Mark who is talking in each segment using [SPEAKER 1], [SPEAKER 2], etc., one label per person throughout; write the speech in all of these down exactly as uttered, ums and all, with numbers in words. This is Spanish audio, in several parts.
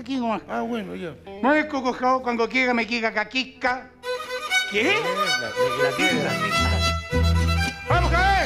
[SPEAKER 1] aquí nomás.
[SPEAKER 2] Ah, bueno, ya.
[SPEAKER 1] No es cocojao cuando quiera me quiera caquisca. ¿Qué?
[SPEAKER 2] La, la, la, la,
[SPEAKER 1] ¡Vamos, Javier!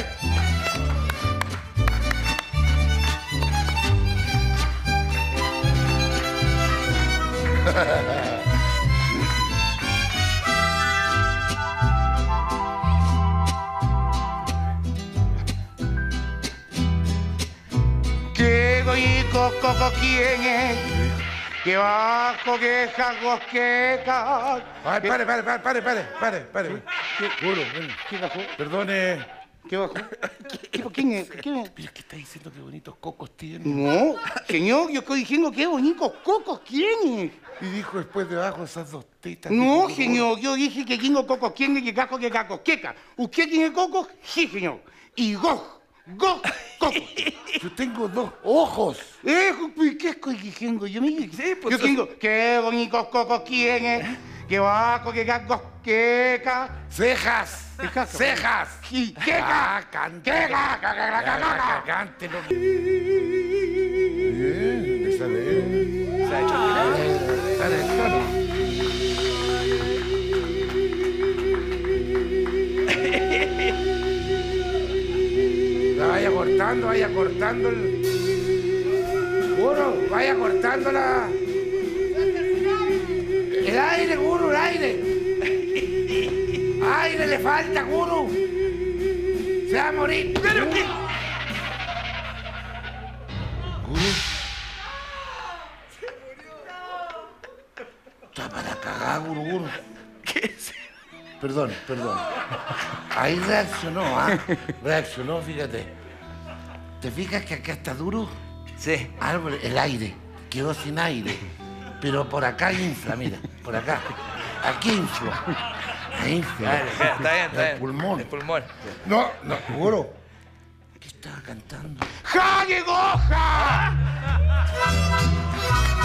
[SPEAKER 1] ¿Qué goyico coco quién es? Que bajo que jagos que ca...
[SPEAKER 2] Ay, pare, pare, pare, pare, pare, pare, pare. Guru, ven.
[SPEAKER 1] ¿Qué bajó?
[SPEAKER 2] Perdone.
[SPEAKER 1] ¿Qué bajó? ¿Qué, ¿Quién es? ¿Quién es?
[SPEAKER 2] Mira, ¿qué está diciendo? Qué bonitos cocos tiene.
[SPEAKER 1] No, señor, yo estoy diciendo qué bonitos cocos quién.
[SPEAKER 2] Y dijo después debajo esas dos tetas.
[SPEAKER 1] No,
[SPEAKER 2] dijo,
[SPEAKER 1] señor, yo dije que tengo cocos quién y que caco que caco queca. ¿Usted tiene cocos? Sí, señor. Y goj, goj, cocos.
[SPEAKER 2] Yo tengo dos ojos.
[SPEAKER 1] Eh, ¿qué estoy diciendo? Yo me
[SPEAKER 2] Sí, pues,
[SPEAKER 1] yo tengo qué bonitos cocos quién, que bajo que caco queca.
[SPEAKER 2] Cejas.
[SPEAKER 1] ¿Qué caco?
[SPEAKER 2] Cejas.
[SPEAKER 1] Sí, queca.
[SPEAKER 2] Ah, cante.
[SPEAKER 1] Queca, caca, caca, caca.
[SPEAKER 2] Cántelo. Bien, esa de...
[SPEAKER 3] Se ha hecho mirar.
[SPEAKER 2] Dale, dale. La vaya cortando, vaya cortando el... Guru, vaya cortando la... El aire, Guru, el aire. Aire le falta, Guru. Se va a morir.
[SPEAKER 3] ¿Pero qué?
[SPEAKER 2] Guru. Está para cagar, Guru, Guru.
[SPEAKER 3] ¿Qué es?
[SPEAKER 2] Perdón, perdón. Ahí reaccionó, ¿ah? Reaccionó, fíjate. ¿Te fijas que acá está duro?
[SPEAKER 3] Sí.
[SPEAKER 2] Algo, el aire. Quedó sin aire. Pero por acá infla, mira. Por acá. Aquí infla. Ahí infla.
[SPEAKER 3] Dale, ya, está bien, está bien.
[SPEAKER 2] El pulmón.
[SPEAKER 3] El pulmón.
[SPEAKER 2] No, no, seguro. ¿Qué estaba cantando?
[SPEAKER 1] ¡Ja, llegó, ja!